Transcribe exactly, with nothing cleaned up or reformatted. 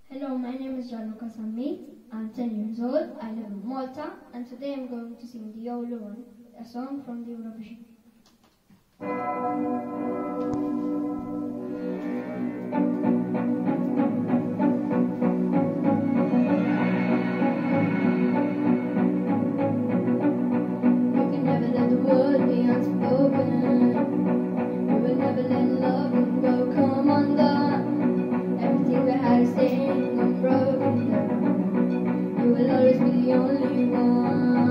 Hello, my name is Gianluca Sammi. I'm ten years old. I live in Malta, and today I'm going to sing the Yolo One, a song from the Eurovision. You can never let the word be unspoken. You will never let love and go come undone. Everything we had is staying unbroken. You will always be the only one.